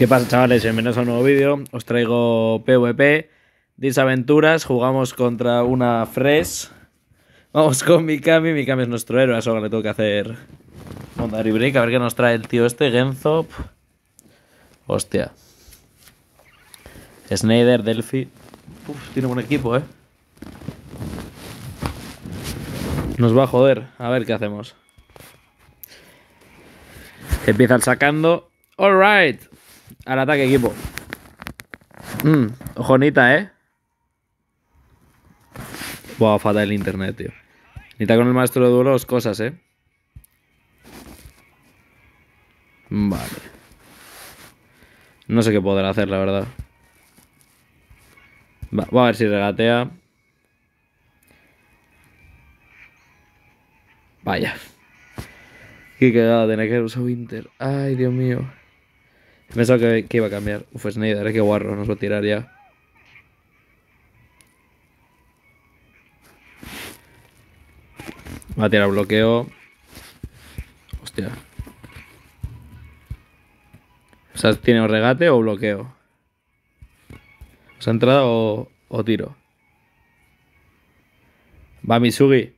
¿Qué pasa, chavales? Bienvenidos a un nuevo vídeo. Os traigo PvP, Disaventuras. Jugamos contra una Fresh. Vamos con Mikami. Mikami es nuestro héroe, a Soga le tengo que hacer Mondari Break. A ver qué nos trae el tío este, Genzo. Hostia. Snyder, Delphi. Tiene buen equipo, Nos va a joder. A ver qué hacemos. Empieza el sacando. Alright. Al ataque, equipo. Ojonita, Buah, fatal el internet, tío. Necesita con el maestro de duelos cosas, Vale. No sé qué poder hacer, la verdad. Voy a ver si regatea. Vaya. Qué cagada tener que usar Winter. Ay, Dios mío. He pensado que iba a cambiar. Uf, Snyder, qué guarro. Nos va a tirar ya. Va a tirar bloqueo. Hostia. O sea, ¿tiene o regate o bloqueo? O sea, entrada o tiro. Va Misugi.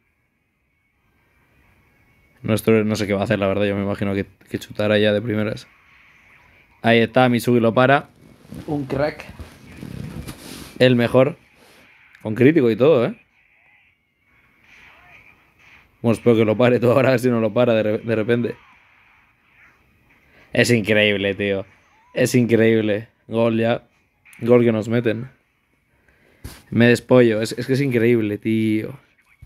Nuestro no sé qué va a hacer, la verdad. Yo me imagino que chutará ya de primeras. Ahí está, Misugi lo para. Un crack. El mejor. Con crítico y todo, Bueno, espero que lo pare todo ahora, a ver si no lo para de repente. Es increíble, tío. Es increíble. Gol ya. Gol que nos meten. Me despollo. Es que es increíble, tío.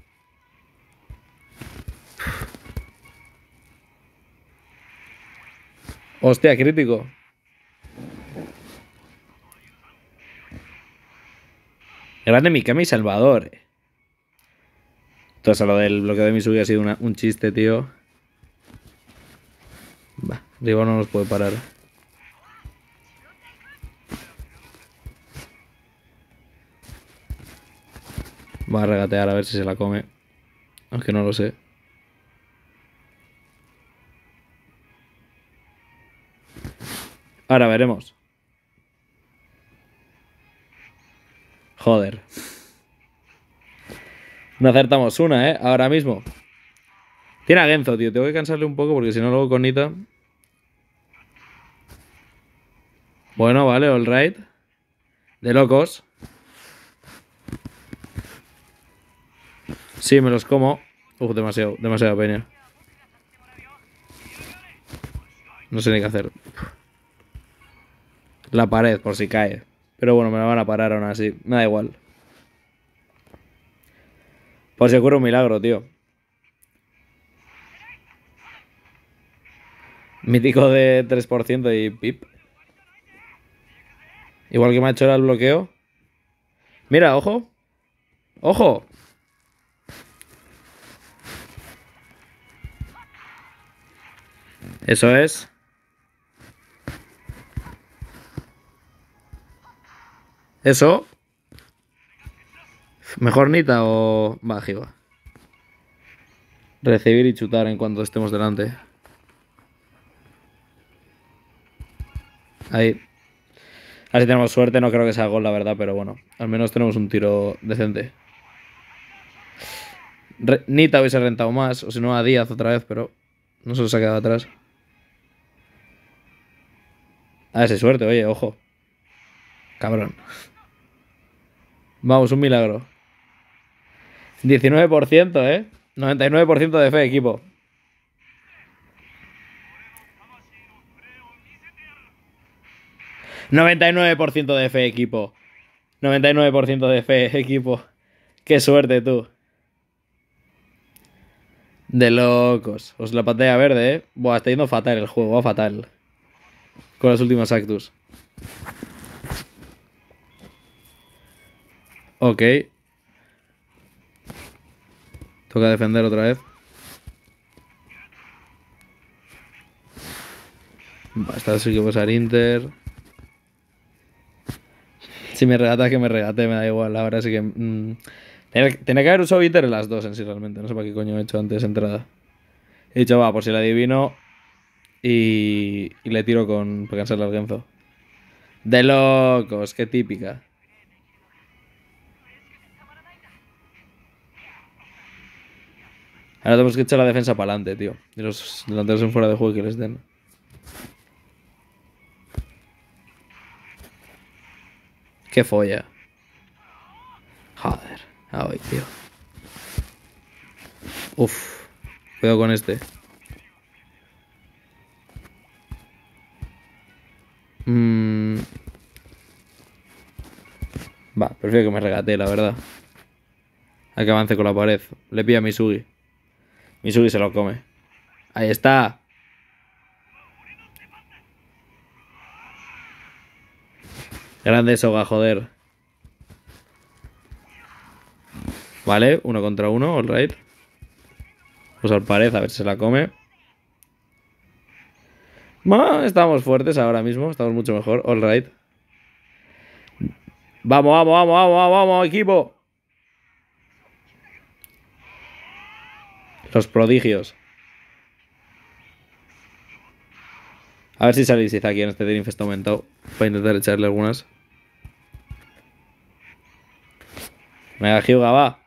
Hostia, crítico. Grande Mikami Salvador. Entonces, lo del bloqueo de Misugi ha sido un chiste, tío. Va, Rivo no nos puede parar. Va a regatear a ver si se la come. Aunque no lo sé. Ahora veremos. Joder. No acertamos una, ahora mismo. Tiene a Genzo, tío. Tengo que cansarle un poco porque si no luego con Nita. Bueno, vale, all right. De locos. Sí, me los como. Uf, demasiada peña. No sé ni qué hacer. La pared, por si cae. Pero bueno, me la van a parar aún así. Me da igual. Por si ocurre un milagro, tío. Mítico de 3% y pip. Igual que me ha hecho el bloqueo. Mira, ojo. ¡Ojo! Eso es. Eso. ¿Mejor Nita o Bajiva? Recibir y chutar en cuanto estemos delante. Ahí. A ver si tenemos suerte, no creo que sea gol, la verdad, pero bueno. Al menos tenemos un tiro decente. Nita hubiese rentado más, o si no a Díaz otra vez, pero no se los ha quedado atrás. A ver si suerte, oye, ojo. Cabrón. Vamos, un milagro. 19%, 99% de fe, equipo. ¡99% de fe, equipo! 99% de fe, equipo. ¡Qué suerte, tú! De locos. Os la pantalla verde, Buah, está yendo fatal el juego, va fatal. Con las últimas actus. Ok. Toca defender otra vez. Esta sí que puede ser Inter. Si me regata, que me regate, me da igual. Ahora sí que... Tenía que haber usado Inter en las dos en sí realmente. No sé para qué coño he hecho antes entrada. He dicho, va, por si la adivino. Y le tiro para cansarle al Genzo. De locos, qué típica. Ahora tenemos que echar la defensa para adelante, tío. Y los delanteros en fuera de juego que les den. Qué folla. Joder. Ay, tío. Uf. Cuidado con este. Va, prefiero que me regate, la verdad. A que avance con la pared. Le pilla a Misugi. Misugi se lo come. Ahí está. Grande Soga, joder. Vale, 1 contra 1, alright. Usar pared, a ver si se la come. Estamos fuertes ahora mismo. Estamos mucho mejor, alright. Vamos, vamos, vamos, vamos, vamos, vamos, equipo. Los prodigios. A ver si sale aquí en este Dreamfest está aumentado. Para intentar echarle algunas. Mega Hyuga, va.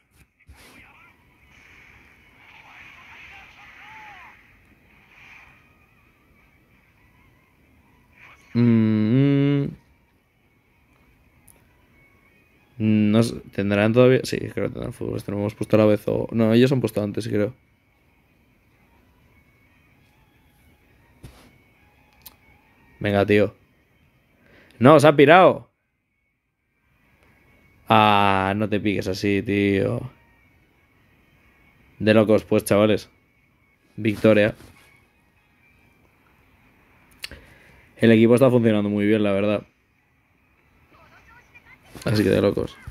No sé, ¿tendrán todavía? Sí, creo que tendrán fútbol. Este no hemos puesto a la vez o... No, ellos han puesto antes, creo. Venga, tío. No, se ha pirado. Ah, no te piques así, tío. De locos, pues, chavales. Victoria. El equipo está funcionando muy bien, la verdad. Así que de locos.